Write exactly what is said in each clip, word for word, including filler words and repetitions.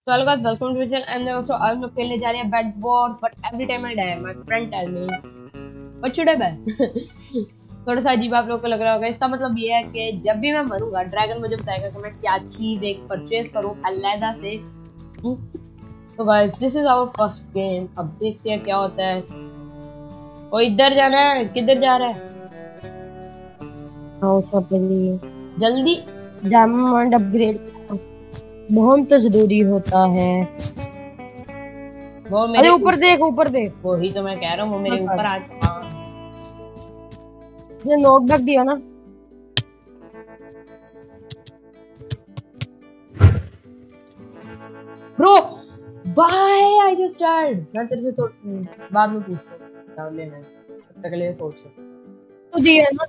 So hello guys, welcome to the channel. And also हम लोग खेलने जा रहे हैं Bed Wars, but every time I die, my friend tell me, what should I buy? थोड़ा सा अजीब आप लोगों को लग रहा होगा। इसका मतलब ये है कि जब भी मैं मरूंगा, ड्रैगन मुझे बताएगा कि मैं क्या चीज एक परचेज करूं अलग से। तो guys, this is our first game. अब देखते हैं क्या होता है। ओ इधर जाना है, किधर जा रहा है? आओ सब लिए जल्दी डायमंड अपग्रेड बहुत जरूरी होता है। वो मेरे ऊपर देख, ऊपर देख। वही तो मैं कह रहा हूँ, वो मेरे ऊपर आ चुका। ये नॉक बैक दिया ना। Bro why I just died. मैं तेरे से तो बाद में पूछता हूँ क्या लेना है, तब तक के लिए सोच तो दिया ना,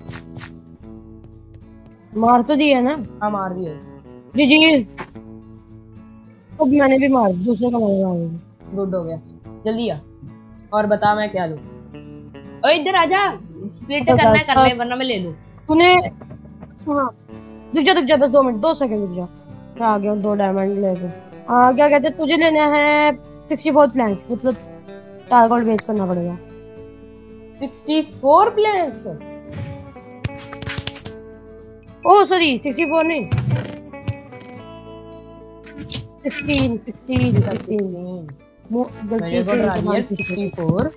मार तो दिया ना। हाँ मार दिया जी जी, अब मैंने भी मार दूसरे का मार। गुड हो गया, जल्दी आ और बता मैं क्या लूं। ओए इधर आजा, स्प्लिट करना है कर ले वरना मैं ले लूं। तूने हाँ रुक जा रुक जा, बस दो मिनट दो सेकंड रुक जा। मैं आ गया हूँ दो डायमंड लेके। हाँ क्या कहते हैं, तुझे लेना है सिक्सटी फोर प्लैंक, मतलब चार गोल्ड बेच करना पड़ेगा। Sixty four planks? Oh sorry sixty four नहीं, सिक्सटीन सिक्सटीन सिक्सटीन मैंने को डाल दिया sixty four.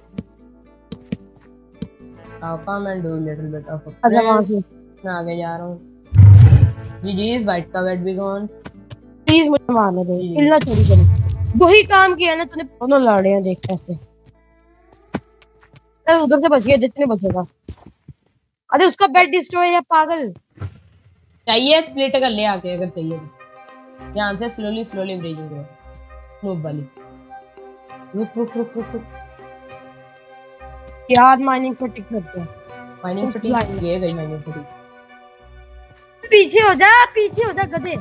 How come I do little bit of a press? मैं आगे जा रहा हूँ। जी जी इस वाइट का बेड भी गॉन। प्लीज मुझे मारने दे, इल्ला चोरी करो। वही काम किया ना तूने, दोनों लड़ रहे हैं देख कैसे। अरे उधर से बच गया जितने बचेगा। अरे उसका बेड डिस्ट्रॉय है पागल। चाहिए स्प्लिट कर ले आके अगर चाहिए तो। ध्यान से स्लोली स्लोली ब्रेजिंग करो। नूब वाली रुक रुक रुक रुक रुक यार माइनिंग फटिक करते हैं। माइनिंग फटिक ये गई माइनिंग फटिक। पीछे हो जा, पीछे हो जा गधे।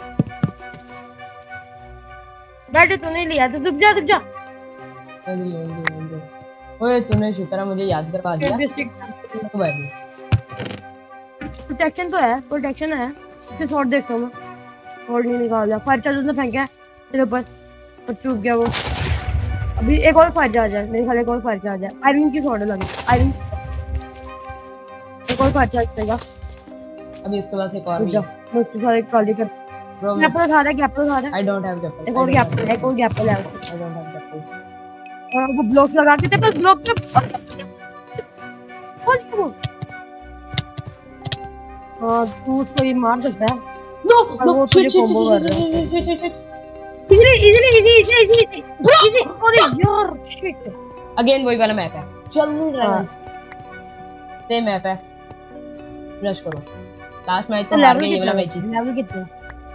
बैठ तूने लिया तो रुक जा रुक जा। जल्दी जल्दी जल्दी। ओए तूने शुक्र है मुझे याद करवा दिया। तो वायरस प्रोटेक्शन तो है, प्रोटेक्शन है। इसे शॉट देखता हूं मैं, शॉट नहीं निकाला। फायर चार्जर ने फेंका तेरे ऊपर और चूक गया वो। अभी एक और फायर चार्ज है मेरे ख्याल, एक और फायर चार्ज है। आयरन की शॉट लगी, आयरन एक और फायर चार्ज देगा। अभी इसके बाद एक और भी मुझसे सारे खाली कर। गैप उठा रहा है, गैप उठा रहा है। I don't have gap. एक और गैप, एक और गैप ले। I don't have gap. और वो ब्लॉक लगा के तेरे पास ब्लॉक पे हां तू उसको ये मार सकता है। No no shit shit shit shit shit shit easily easily easy easy easy easy. अरे यार शिट, अगेन वही वाला मैप है। चल ड्रैगन से मैप है, रश करो। लास्ट मैच तो हार गए ये वाला मैच। लेवल कितने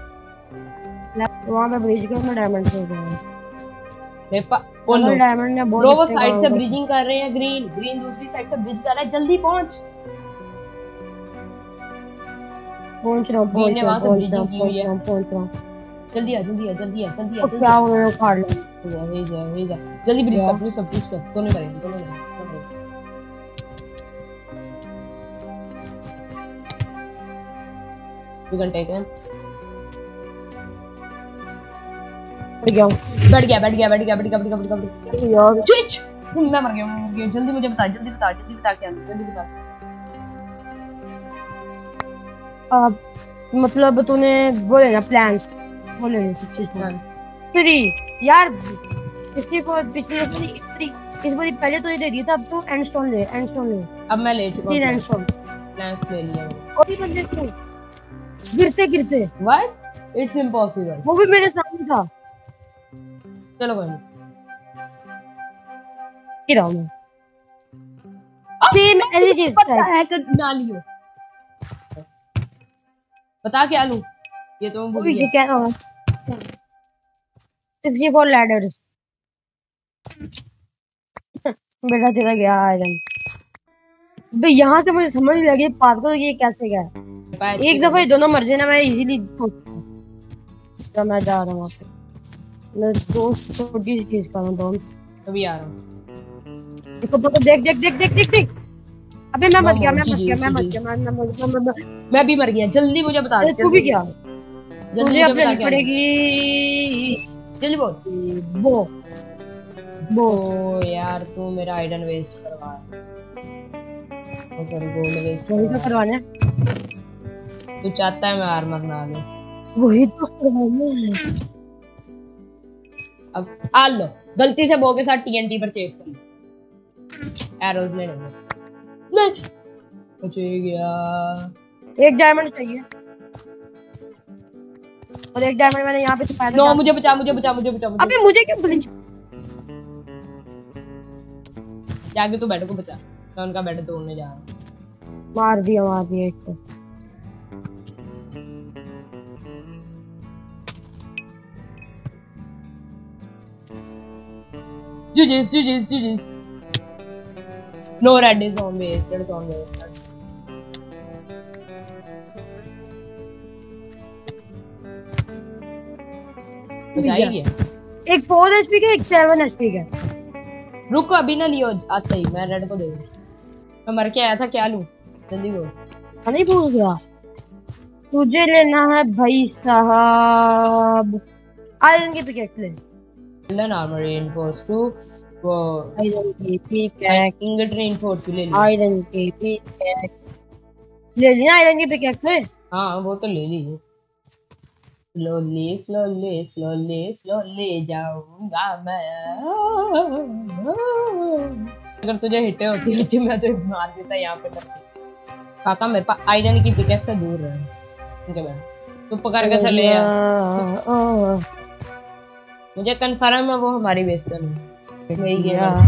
वहां पे ब्रिज के में डायमंड से गए मेपा ओ नो डायमंड ने बहुत। ब्रो वो साइड से ब्रिजिंग कर रहे हैं। ग्रीन ग्रीन दूसरी साइड से ब्रिज कर रहा है। जल्दी पहुंच। पहुंच रहा हूं, पहुंच रहा हूं, पहुंच रहा हूं, पहुंच रहा हूं। जल्दी आ जल्दी आ जल्दी आ जल्दी आ। क्या हो रहा है, उखाड़ ले। हे जा हे जा जल्दी ब्रिज कर ब्रिज कर ब्रिज कर। दोनों करेंगे दोनों करेंगे। You can take him. बैठ गया बैठ गया बैठ गया बैठ गया बैठ गया बैठ गया बैठ गया यार। चिच मैं मर गया मर गया। जल्दी मुझे बता जल्दी बता जल्दी बता क्या जल्दी बता। अब मतलब तूने वो लेना प्लान, वो लेना सिक्सटी थ्री यार। किसी को पिछले इस बार पहले तो नहीं दे दिया था, अब तू एंडस्टोन ले, एंडस्टोन ले। अब मैं ले चुका हूं एंडस्टोन, प्लैंक्स ले लिया। कोई बंदे को गिरते गिरते व्हाट, इट्स इम्पॉसिबल। वो भी मेरे सामने था। चलो कोई नहीं, गिरा हूं मैं। सेम एलिजिस पता है कि ना लियो। बता क्या लूं, ये तो मैं भूल गया। ये क्या है सिक्सटी फोर लैडर्स। बेटा तेरा गया आयरन। बे यहाँ से मुझे समझ नहीं लगी बात को, ये कैसे गया। एक दफा ये दोनों मर जाए ना, मैं इजीली तो मैं जा रहा हूं वहां पे। मैं दो छोटी सी चीज कर रहा हूं। दोनों अभी आ रहा हूं। देखो देखो देख देख देख देख देख देख। अबे मैं मर गया, मैं मर गया, मैं मर गया, मैं मर गया, मैं भी मर गया। जल्दी मुझे बता। तू भी क्या? जल्दी मुझे बता क्या पड़ेगी। जल्दी बोल। बो बो ओ यार तू मेरा आइडन वेस्ट करवा तो सॉरी गोल्ड वेस्ट वही तो करवाना। तू चाहता है मैं आर्मर ना लूं, वही तो करवाना है। अब आ लो गलती से बो के साथ टीएनटी परचेज कर लो, एरोज में नहीं नहीं बचे गया। एक डायमंड चाहिए और एक डायमंड मैंने यहाँ पे छुपाया था। नो मुझे बचा मुझे बचा मुझे बचा मुझे। अबे मुझे क्यों ब्लिच? जाके तू बेड को बचा, मैं उनका बेड तोड़ने जा रहा हूँ। मार दिया मार दिया एक तो। GGs GGs GGs no red is on base, red is on base. बचाएगी एक फोर एचपी का एक सेवन एचपी का। रुको अभी ना लियो, आते ही मैं रेड को दे दूं। मैं मर के आया था, क्या लूं जल्दी बोल। नहीं भूल गया तुझे लेना है भाई साहब आयरन की पिकेक्स ले। गोल्डन आर्मर रेनफोर्स टू वो आयरन की पिकेक्स इंगट रेनफोर्स ले ली। आयरन की पिकेक्स ले लिया। आयरन की पिकेक्स ले। हां वो तो ले ली। स्लोली स्लोली स्लोली स्लोली जाऊंगा मैं। अगर तुझे हिटे होती होती मैं तो मार देता यहाँ पे करके। काका मेरे पास आयरन की पिकेक्स से दूर रहे। ठीक है बैठ, तू पकड़ के चले यार। मुझे कंफर्म है वो हमारी बेस पे नहीं, मेरी गेम है।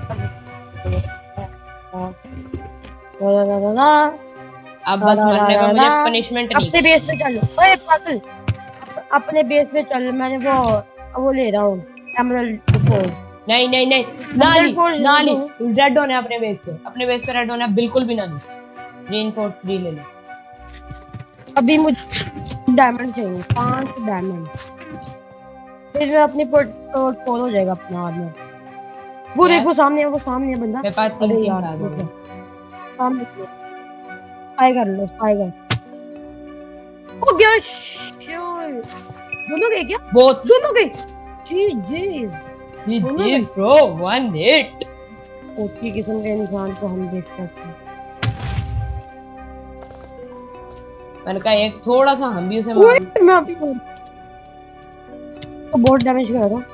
अब बस मरने का मुझे पनिशमेंट नहीं। अपने बेस पे चल। ओए पागल अपने बेस पे चल। मैंने वो वो ले रहा हूँ एमराल्ड फोर। नहीं नहीं नहीं नाली नाली रेड होने अपने बेस पे, अपने बेस पे रेड होने बिल्कुल भी ना ली। रेनफोर्स थ्री ले ले। अभी मुझे डायमंड चाहिए पांच डायमंड, फिर मैं अपनी फोर हो जाएगा अपना आर्मर। वो देखो सामने वो सामने बंदा मेरे पास तीन तीन आ गए सामने। स्पाई कर लो स्पाई कर। ओ गया दोनों गए क्या? बोथ दोनों गए। G G G G bro one hit. Okay किस्म के इंसान को हम देख सकते हैं। मैंने कहा एक थोड़ा सा हम भी उसे मार। मैं अभी तो बहुत डैमेज कर रहा हूं।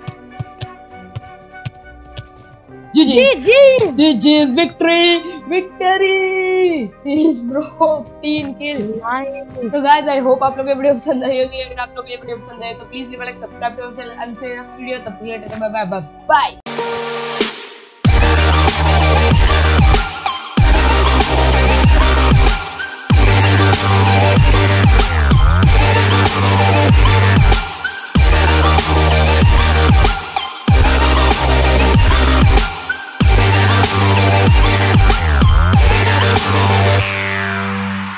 G G G G G victory victory yes bro तीन किल। तो गाइस आई होप आप लोगों को वीडियो पसंद आई होगी। अगर आप लोगों को ये वीडियो पसंद आए तो please leave a like, subscribe to our channel and see you next video. तब तक के लिए बाय बाय बाय।